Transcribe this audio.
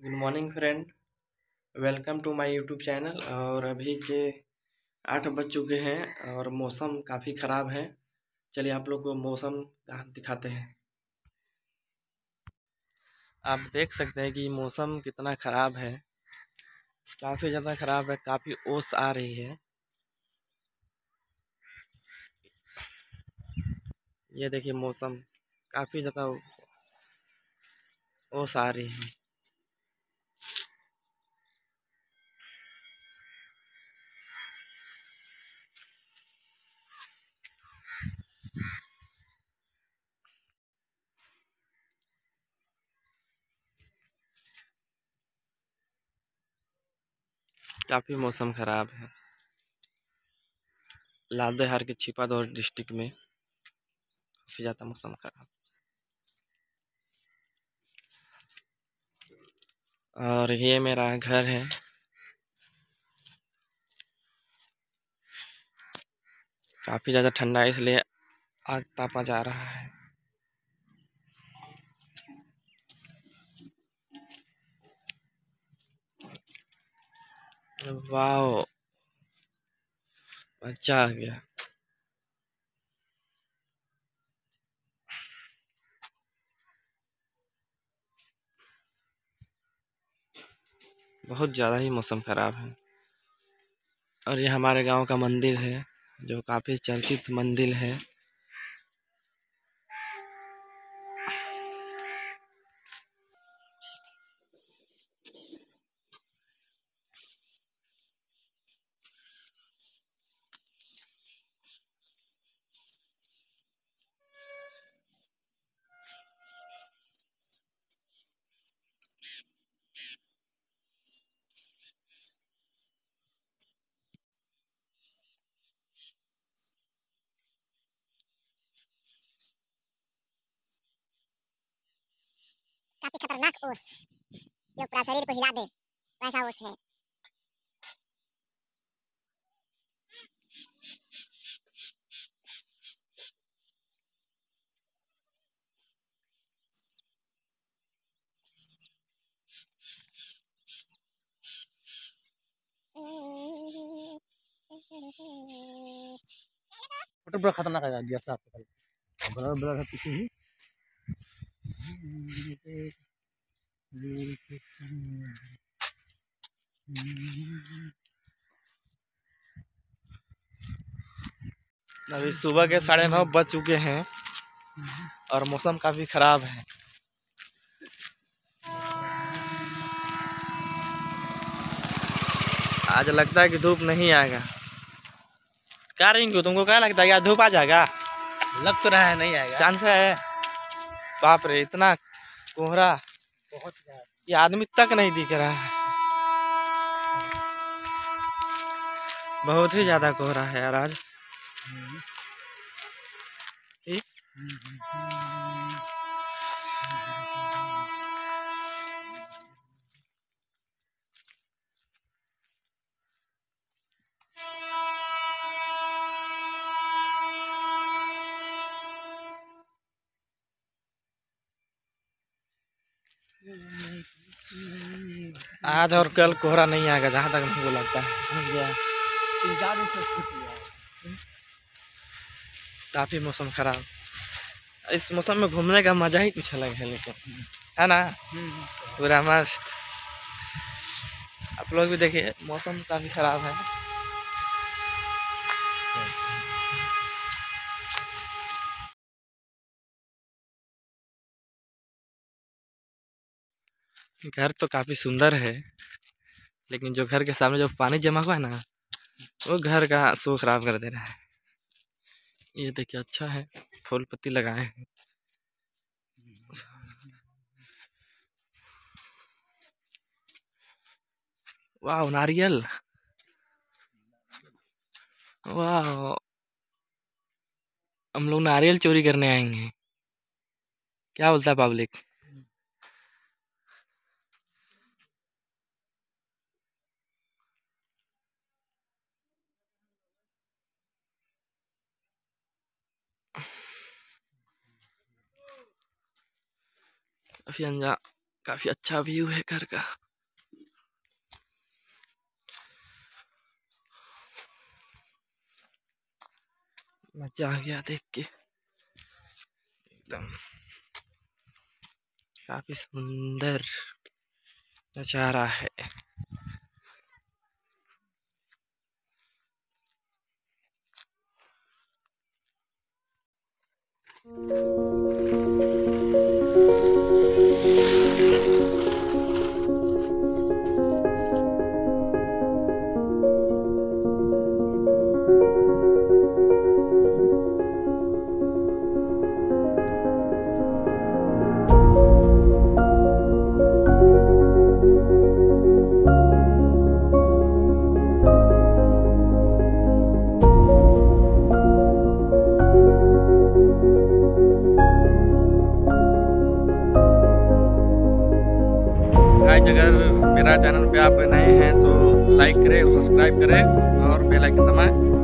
Good morning friend. Welcome to my YouTube channel. और अभी के 8 बज चुके हैं और मौसम काफ़ी ख़राब है। चलिए आप लोग को मौसम का दिखाते हैं। आप देख सकते हैं कि मौसम कितना ख़राब है, काफ़ी ज़्यादा ख़राब है। काफ़ी ओस आ रही है। ये देखिए मौसम काफ़ी ज़्यादा ओस आ रही है। काफ़ी मौसम ख़राब है। लातेहार के छिपादौर डिस्ट्रिक्ट में काफ़ी ज़्यादा मौसम ख़राब। और ये मेरा घर है। काफ़ी ज़्यादा ठंडा है इसलिए आग तापा जा रहा है। वाह, अच्छा आ गया। बहुत ज़्यादा ही मौसम ख़राब है। और ये हमारे गांव का मंदिर है, जो काफ़ी चर्चित मंदिर है। काफी खतरनाक ओस जो पूरा शरीर को हिला दे वैसा ओस है। फोटो बड़ा खतरनाक आ गया था बड़ा बड़ा था पीछे ही। अभी सुबह के 9:30 बज चुके हैं और मौसम काफ़ी ख़राब है। आज लगता है कि धूप नहीं आएगा। क्या रिंकू, तुमको क्या लगता है कि आज धूप आ जाएगा? लग तो रहा है नहीं आएगा। चांस है? बाप रे, इतना कोहरा, बहुत ये आदमी तक नहीं दिख रहा है। बहुत ही ज़्यादा कोहरा है यार आज। ये आज और कल कोहरा नहीं आएगा जहाँ तक हमको लगता है। समझ गया? काफ़ी मौसम ख़राब। इस मौसम में घूमने का मज़ा ही कुछ अलग है, लेकिन है ना, पूरा मस्त। आप लोग भी देखिए, मौसम काफ़ी ख़राब है। घर तो काफ़ी सुंदर है, लेकिन जो घर के सामने जो पानी जमा हुआ है ना, वो घर का शो खराब कर दे रहा है। ये देखिए, अच्छा है, फूल पत्ती लगाए हैं। वाह, नारियल, वाह। हम लोग नारियल चोरी करने आएंगे। क्या बोलता है पब्लिक? काफ़ी काफी अच्छा व्यू है घर का। मजा आ गया देख के, एकदम काफी सुंदर नजारा है। गाइस, अगर मेरा चैनल पे आप नए हैं तो लाइक करें, सब्सक्राइब करें और बेल आइकन दबाएं